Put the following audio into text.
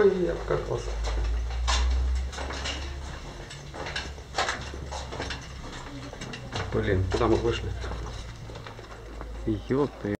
Ой, я обкакался. Блин, куда мы вышли? Ёпта.